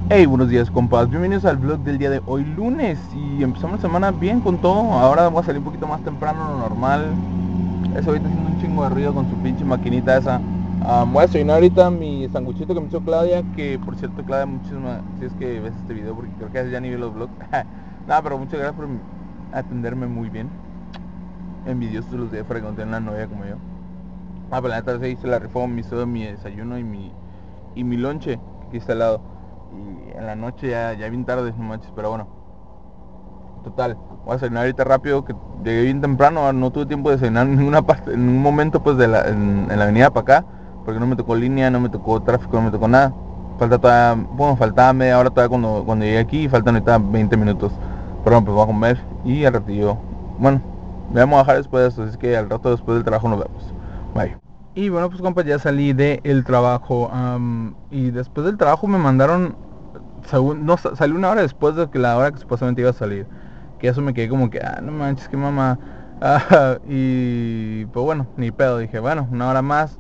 Hey, buenos días compas, bienvenidos al vlog del día de hoy lunes. Y empezamos la semana bien con todo. Ahora vamos a salir un poquito más temprano de lo normal. Eso ahorita haciendo un chingo de ruido con su pinche maquinita esa. Voy a desayunar ahorita mi sanguchito que me hizo Claudia. Que por cierto, Claudia, muchísimas, si es que ves este video, porque creo que ya ni ve los vlogs. Nada, pero muchas gracias por atenderme muy bien. Envidiosos los de fregón tener una novia como yo. Pero la neta se hice la reforma, me hizo mi desayuno y mi lonche, que aquí está al lado. Y en la noche ya bien tarde, no manches, pero bueno. Total, voy a desayunar ahorita rápido, que llegué bien temprano, no tuve tiempo de desayunar en ninguna parte, en un momento pues en la avenida para acá, porque no me tocó línea, no me tocó tráfico, no me tocó nada. Falta todavía, bueno, faltaba media hora todavía cuando llegué aquí y faltan ahorita 20 minutos. Pero bueno, pues voy a comer y al ratillo, bueno, me vamos a bajar después de eso, así que al rato después del trabajo nos vemos. Bye. Y bueno, pues compas, ya salí del trabajo y después del trabajo me mandaron, según, no, salió una hora después de que la hora que supuestamente iba a salir. Que eso me quedé como que, no manches, que mamá. Y pues bueno, ni pedo, dije, bueno, una hora más.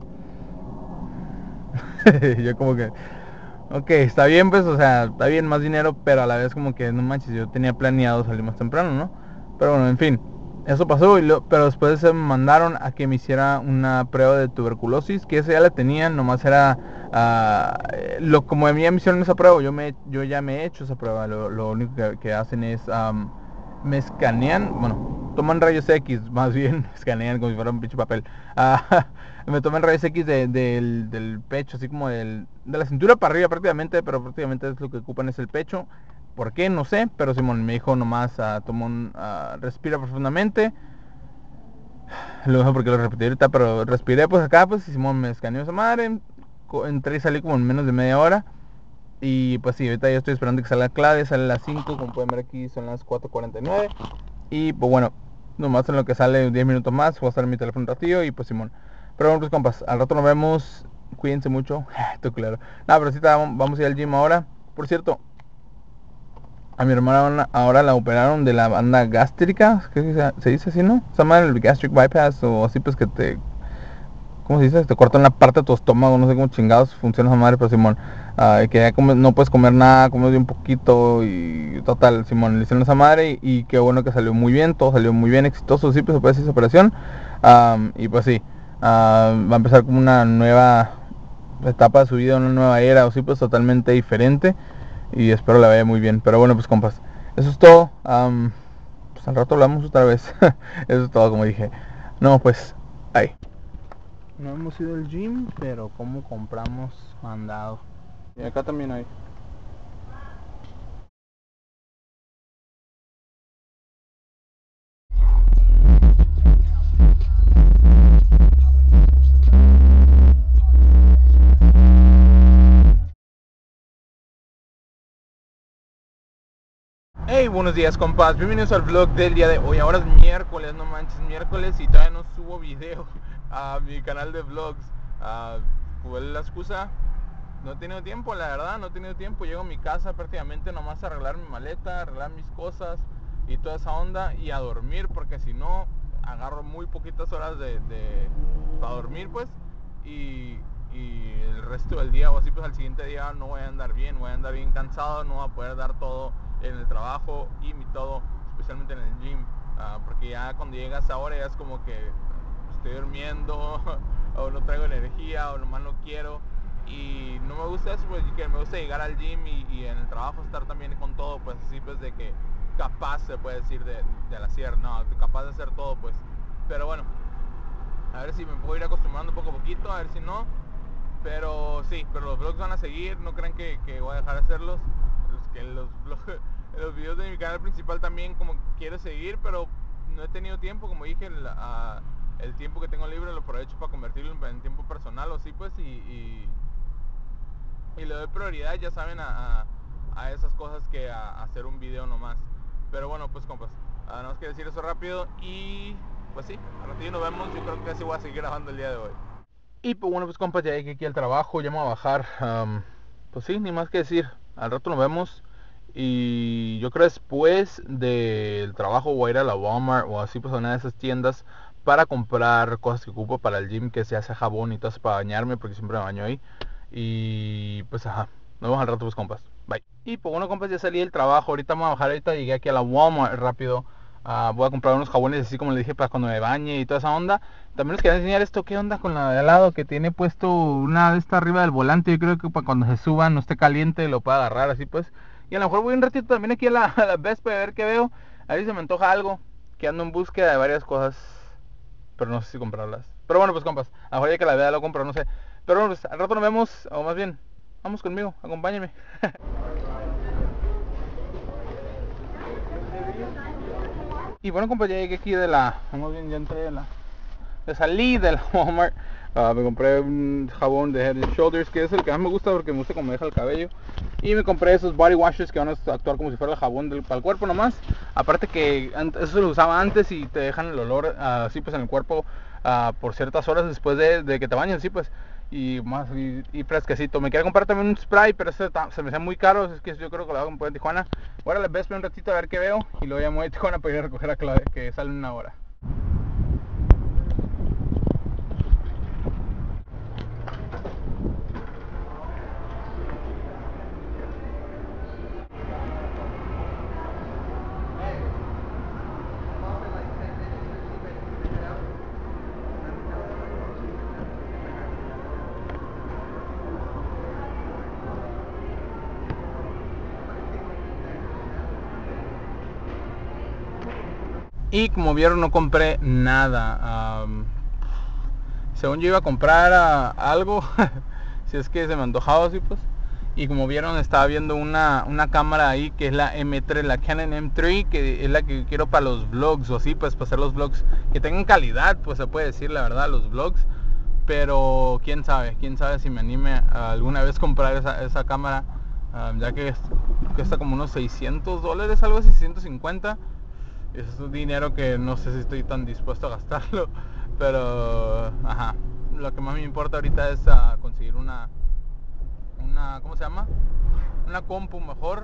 Yo como que, ok, está bien pues, o sea, está bien más dinero, pero a la vez como que, no manches, yo tenía planeado salir más temprano, ¿no? Pero bueno, en fin, eso pasó, pero después se me mandaron a que me hiciera una prueba de tuberculosis, que esa ya la tenían, nomás era, como a mí ya me hicieron esa prueba, yo ya me he hecho esa prueba, lo único que hacen es, me escanean, bueno, toman rayos X, más bien, escanean como si fuera un pinche papel. Me toman rayos X del pecho, así como de la cintura para arriba prácticamente, pero prácticamente es lo que ocupan es el pecho. ¿Por qué? No sé, pero Simón me dijo nomás, respira profundamente. Lo dejo porque lo repetí ahorita, pero respiré pues acá, pues y Simón me escaneó esa madre. Entré y salí como en menos de media hora. Y pues sí, ahorita ya estoy esperando que salga clave, sale a las 5, como pueden ver aquí son las 4:49. Y pues bueno, nomás en lo que sale 10 minutos más, voy a estar en mi teléfono un ratillo y pues Simón. Pero bueno, pues compas, al rato nos vemos, cuídense mucho. Esto claro. No, pero sí, vamos a ir al gym ahora. Por cierto, a mi hermana ahora la operaron de la banda gástrica, ¿qué se dice así, no? Se llama el gastric bypass o así, pues que ¿cómo se dice? Te cortan la parte de tu estómago, no sé cómo chingados funciona esa madre, pero Simón, que ya no puedes comer nada, comes de un poquito y total, Simón, le hicieron esa madre y qué bueno que salió muy bien, todo salió muy bien, exitoso, sí, pues se puede decir esa operación. Y pues sí, va a empezar como una nueva etapa de su vida, una nueva era, o sí, pues totalmente diferente y espero la vaya muy bien. Pero bueno, pues compas, eso es todo. Pues al rato hablamos otra vez. Eso es todo, como dije. No, pues, ahí. No hemos ido al gym, pero como compramos mandado. Y acá también hay. Hey, buenos días compas, bienvenidos al vlog del día de hoy. Ahora es miércoles, no manches, miércoles y todavía no subo video a mi canal de vlogs. ¿Cuál es la excusa? No he tenido tiempo, la verdad, no he tenido tiempo. Llego a mi casa prácticamente nomás a arreglar mi maleta, arreglar mis cosas y toda esa onda y a dormir, porque si no, agarro muy poquitas horas para dormir, pues. Y el resto del día o así, pues al siguiente día no voy a andar bien, voy a andar bien cansado, no voy a poder dar todo en el trabajo y mi todo, especialmente en el gym. Porque ya cuando llegas ahora ya es como que estoy durmiendo o no traigo energía o nomás no quiero y no me gusta eso, pues que me gusta llegar al gym y en el trabajo estar también con todo, pues así, pues de que capaz se puede decir del hacer, no, capaz de hacer todo, pues. Pero bueno, a ver si me puedo ir acostumbrando poco a poquito, a ver si no. Pero sí, pero los vlogs van a seguir, no crean que voy a dejar de hacerlos. Los videos de mi canal principal también como quiero seguir, pero no he tenido tiempo, como dije, el tiempo que tengo libre lo aprovecho para convertirlo en tiempo personal o sí, pues, y le doy prioridad, ya saben, a esas cosas que a hacer un video nomás. Pero bueno, pues compas, nada más que decir eso rápido y pues sí, al ratito nos vemos, yo creo que así voy a seguir grabando el día de hoy. Y pues bueno, pues compas, ya llegué aquí al trabajo, ya me voy a bajar. Pues sí, ni más que decir. Al rato nos vemos. Y yo creo después del trabajo voy a ir a la Walmart o así, pues a una de esas tiendas para comprar cosas que ocupo para el gym, que se hace jabón y todo eso para bañarme, porque siempre me baño ahí. Y pues ajá. Nos vemos al rato, pues, compas. Bye. Y pues bueno, compas, ya salí del trabajo. Ahorita me voy a bajar, ahorita llegué aquí a la Walmart rápido. Voy a comprar unos jabones así como les dije para cuando me bañe y toda esa onda. También les quería enseñar esto, qué onda con la de al lado que tiene puesto una de esta arriba del volante. Yo creo que para cuando se suba no esté caliente lo pueda agarrar así pues. Y a lo mejor voy un ratito también aquí a la Best Buy a ver qué veo. A ver si se me antoja algo. Que ando en búsqueda de varias cosas, pero no sé si comprarlas. Pero bueno, pues compas, a lo mejor ya que la vea lo compro, no sé. Pero bueno, pues al rato nos vemos, o más bien, vamos conmigo, acompáñenme. Y bueno, compas, ya llegué aquí de la, vamos bien, ya entré de la, salí de la Walmart. Me compré un jabón de Head and Shoulders, que es el que más me gusta porque me gusta cómo deja el cabello. Y me compré esos body washes que van a actuar como si fuera el jabón para el cuerpo nomás. Aparte que eso se lo usaba antes y te dejan el olor así pues en el cuerpo por ciertas horas después de que te bañes, así pues. Y más y fresquecito. Me quería comprar también un spray, pero ese se me hace muy caro. Es que yo creo que lo hago en Tijuana. Ahora les ves un ratito a ver qué veo. Y luego ya me voy a Tijuana para ir a recoger a Claudia, que sale en una hora. Y como vieron no compré nada. Según yo iba a comprar algo, si es que se me antojaba así pues. Y como vieron estaba viendo una cámara ahí que es la M3, la Canon M3, que es la que quiero para los vlogs o así pues, para hacer los vlogs que tengan calidad, pues se puede decir la verdad, los vlogs. Pero quién sabe si me anime a alguna vez comprar esa cámara, ya que cuesta como unos $600, algo así, 650. Eso es un dinero que no sé si estoy tan dispuesto a gastarlo. Pero, ajá, lo que más me importa ahorita es conseguir una, ¿cómo se llama? Una compu mejor.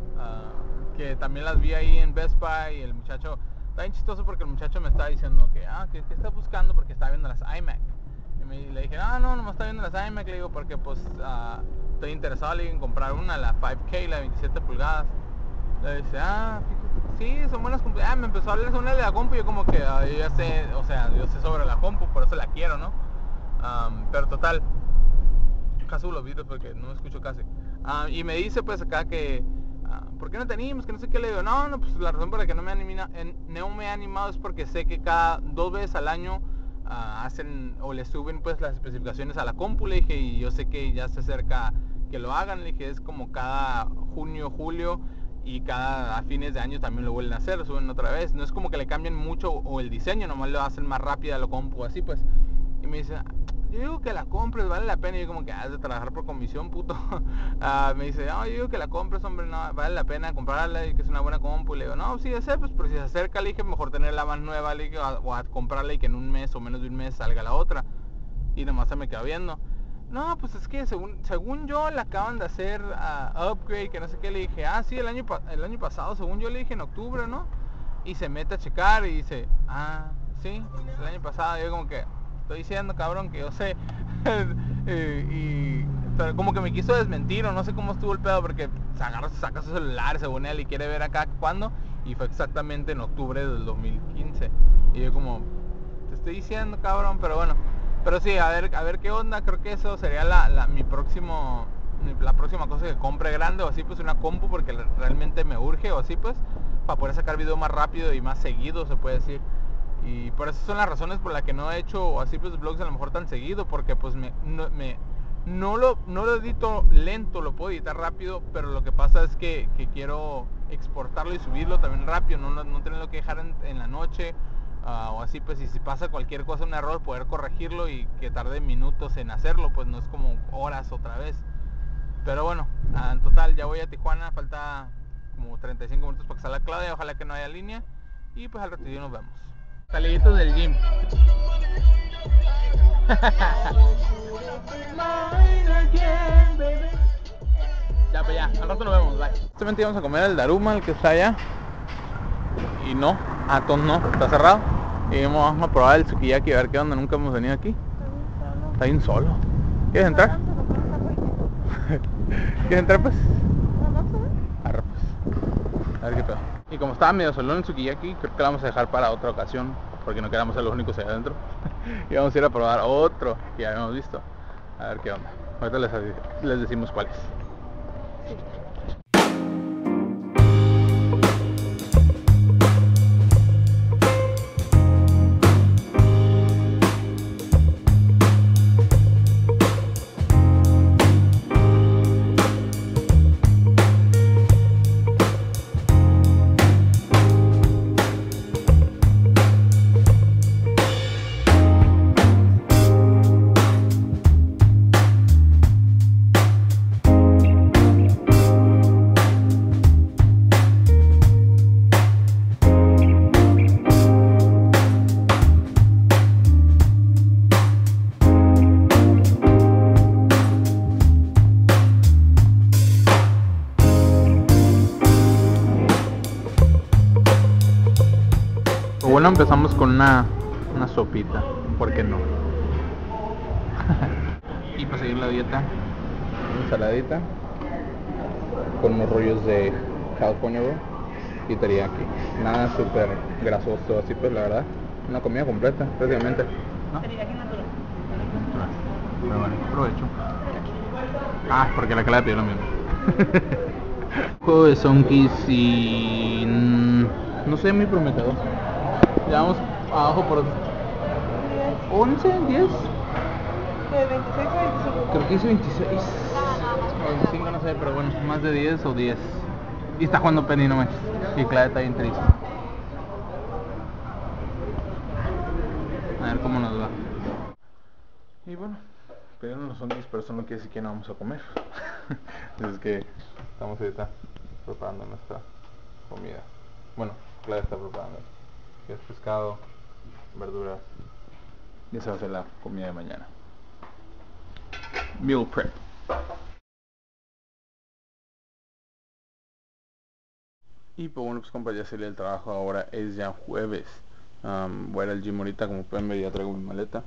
Que también las vi ahí en Best Buy y el muchacho, está bien chistoso porque el muchacho me está diciendo que, ¿qué está buscando? Porque está viendo las iMac. Y le dije, no, nomás está viendo las iMac, le digo, porque pues estoy interesado en comprar una, la 5K, la 27 pulgadas. Le dice, sí, son buenas compu. Me empezó a hablar sobre la compu y yo como que yo ya sé, o sea, yo sé sobre la compu, por eso la quiero, ¿no? Pero total, casi los videos porque no escucho casi. Y me dice pues acá que, ¿por qué no te animas? Que no sé qué. Le digo, no, pues la razón por la que no me he animado es porque sé que cada 2 veces al año hacen o le suben pues las especificaciones a la compu, le dije, y yo sé que ya se acerca que lo hagan, le dije, es como cada junio, julio, y cada a fines de año también lo vuelven a hacer, lo suben otra vez. No es como que le cambien mucho o el diseño, nomás lo hacen más rápida la compu, así pues. Y me dice, yo digo que la compres, vale la pena. Y yo como que has de trabajar por comisión, puto. Me dice, yo digo que la compres, hombre, no, vale la pena comprarla y que es una buena compu. Y le digo, no, sí, ya sé, pues, pero si se acerca, le dije, mejor tenerla más nueva, le dije, o a comprarla y que en un mes o menos de un mes salga la otra. Y nomás se me queda viendo. No, pues es que según yo la acaban de hacer upgrade, que no sé qué. Le dije, sí, el año pasado, según yo le dije en octubre, ¿no? Y se mete a checar y dice, sí, el año pasado. Y yo como que, estoy diciendo, cabrón, que yo sé. Pero como que me quiso desmentir, o no sé cómo estuvo el pedo, porque saca su celular según él y quiere ver acá cuándo. Y fue exactamente en octubre del 2015. Y yo como, te estoy diciendo, cabrón, pero bueno. Pero sí, a ver qué onda. Creo que eso sería la próxima cosa que compre grande o así, pues una compu, porque realmente me urge o así pues, para poder sacar video más rápido y más seguido, se puede decir. Y por eso son las razones por las que no he hecho así pues vlogs a lo mejor tan seguido, porque pues no lo edito lento, lo puedo editar rápido, pero lo que pasa es que quiero exportarlo y subirlo también rápido, no tenerlo que dejar en la noche. O así pues, y si pasa cualquier cosa, un error, poder corregirlo y que tarde minutos en hacerlo, pues no es como horas otra vez. Pero bueno, en total ya voy a Tijuana, falta como 35 minutos para que salga Claudia, ojalá que no haya línea. Y pues al ratito nos vemos. Saliditos del gym. Ya, pues ya, al rato nos vemos, bye. Justamente íbamos a comer el Daruma, el que está allá. Y no, entonces no, está cerrado. Y vamos a probar el sukiyaki a ver qué onda, nunca hemos venido aquí. Está bien solo. ¿Quieres entrar? ¿Quieres entrar pues? Vamos a ver. Arre, pues. A ver qué pedo. Y como estaba medio solón en Sukiyaki, creo que la vamos a dejar para otra ocasión, porque no queramos ser los únicos allá adentro. Y vamos a ir a probar otro que ya habíamos visto. A ver qué onda. Ahorita les decimos cuál es. Bueno, empezamos con una sopita, ¿por qué no? Y para seguir la dieta, una ensaladita con unos rollos de California Roll y teriyaki. Nada súper grasoso, así pues la verdad. Una comida completa, prácticamente. ¿No? Teriyaki natural. Pero bueno, provecho. Ah, porque la cala pidió lo mismo. Juego de zonkis y... no sé, muy prometedor. Llevamos abajo por 11, 10. ¿De 26 o 25? Creo que hice 26 o 25, no sé, pero bueno, más de 10 o 10. Y está jugando Penny, no manches. Y Clara está bien triste. A ver cómo nos va. Y bueno, pidieron los zombies, pero eso no quiere decir que no vamos a comer. Es que estamos ahorita preparando nuestra comida. Bueno, Clara está preparando. Que es pescado, verduras. Y esa va a ser la comida de mañana. Meal prep. Y pues bueno, pues compas, ya salí del trabajo, ahora es ya jueves. Voy a ir al gym ahorita, como pueden ver ya traigo mi maleta.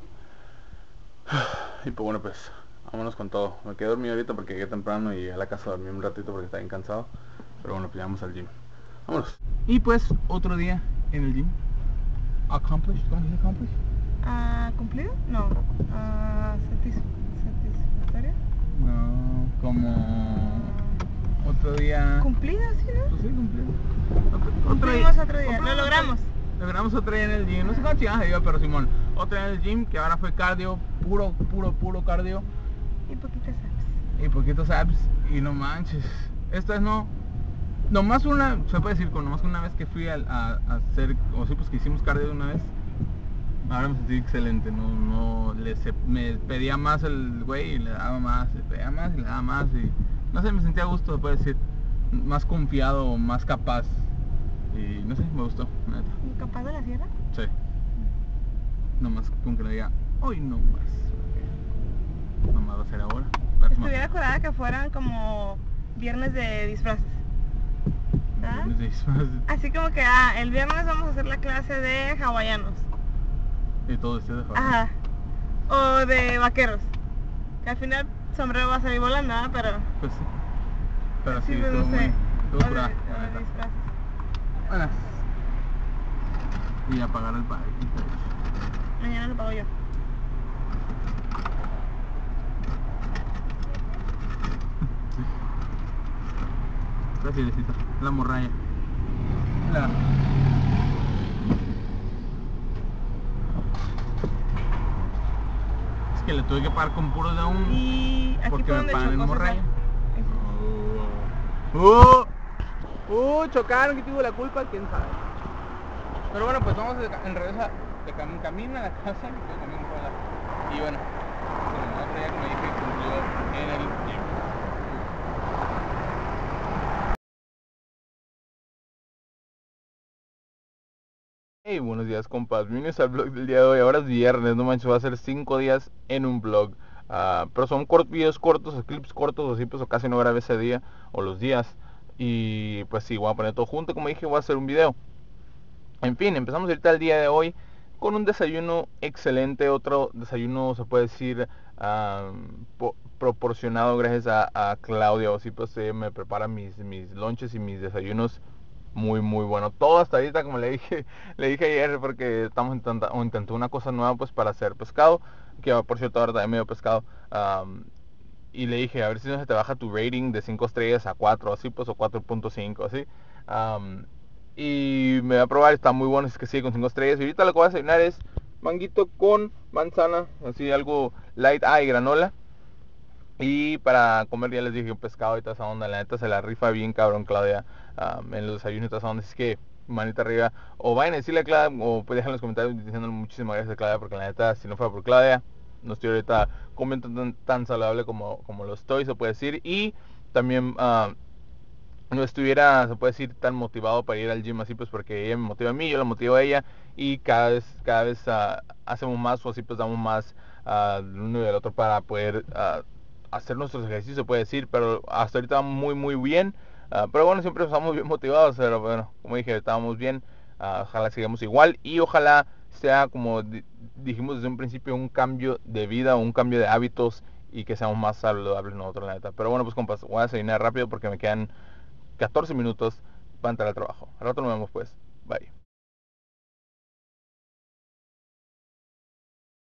Y pues bueno, pues vámonos con todo. Me quedé dormido ahorita porque llegué temprano y a la casa dormí un ratito porque estaba bien cansado. Pero bueno, pues ya vamos al gym. Vámonos. Y pues otro día en el gym. Accomplished, ¿cómo se dice accomplished? ¿Cumplido? No. ¿Satisfactoria? No, como otro día. ¿Cumplido, sí, no? Pues sí, cumplido. Cumplimos otro día. Lo logramos. Logramos otro día en el gym. No sé cómo chingados se iba, pero Simón. Otro día en el gym que ahora fue cardio, puro cardio. Y poquitas apps. Y poquitos abs. Y no manches. Esta vez no. Nomás una, se puede decir, con nomás una vez que fui a hacer, o sí, pues que hicimos cardio una vez. Ahora me sentí excelente, me pedía más el güey y le daba más, le pedía más y le daba más y no sé, me sentía a gusto, se puede decir, más confiado, más capaz y no sé, me gustó, neta. ¿Capaz de la sierra? Sí. Nomás con que le diga, hoy no más. Nomás va a ser ahora. Estuviera curada que fueran como viernes de disfraces. ¿Ah? Viernes de disfraces. Así como que, el viernes vamos a hacer la clase de hawaianos. Y todo este de Ajá. O de vaqueros. Que al final sombrero va a salir volando, ¿ah? Pero... Pues sí. Pero sí, pues, estuvo no muy... sé. Estuvo O de curada, la neta. disfraces. Buenas. Y a pagar el parque. Mañana lo pago yo. Gracias, la morralla. La... Es que le tuve que pagar con puros de un... Y aquí porque fue me donde pagan en chocó morralla. César. Chocaron, que tuvo la culpa, quién sabe. Pero bueno, pues vamos en regresa de camino a la casa y bueno, otro día, como dije, cumplió en el gym. Hey, buenos días compas, bienvenidos al vlog del día de hoy. Ahora es viernes, no manches, va a ser 5 días en un vlog. Pero son videos cortos, o clips cortos, así pues o casi no grabé ese día o los días. Y pues sí, voy a poner todo junto, como dije, voy a hacer un video. En fin, empezamos ahorita el día de hoy con un desayuno excelente, otro desayuno se puede decir proporcionado gracias a Claudia, o sí, pues ella me prepara mis lunches y mis desayunos muy muy bueno. Todo hasta ahorita, como le dije ayer, porque estamos intentando una cosa nueva pues para hacer pescado, que por cierto ahora también medio pescado. Y le dije, a ver si no se te baja tu rating de 5 estrellas a 4 así pues, o 4.5 así. Am, y me va a probar, está muy bueno, es que sigue con 5 estrellas. Y ahorita lo que voy a desayunar es manguito con manzana, así algo light, y granola. Y para comer ya les dije pescado y toda esa onda. La neta se la rifa bien cabrón Claudia, en los desayunos y toda esa onda. Así que manita arriba. O vayan a decirle a Claudia, o pues dejen en los comentarios diciéndole muchísimas gracias a Claudia, porque la neta, si no fuera por Claudia, no estoy ahorita comiendo tan saludable como lo estoy, se puede decir. Y también no estuviera, se puede decir, tan motivado para ir al gym así, pues porque ella me motiva a mí, yo la motivo a ella. Y cada vez hacemos más, o así pues damos más del uno y del otro para poder hacer nuestros ejercicios, se puede decir. Pero hasta ahorita vamos muy muy bien. Pero bueno, siempre estamos bien motivados, pero bueno, como dije, estábamos bien. Ojalá sigamos igual y ojalá sea como dijimos desde un principio, un cambio de vida, un cambio de hábitos, y que seamos más saludables nosotros, la neta. Pero bueno, pues compas, voy a desayunar rápido porque me quedan 14 minutos para entrar al trabajo. Al rato nos vemos pues. Bye.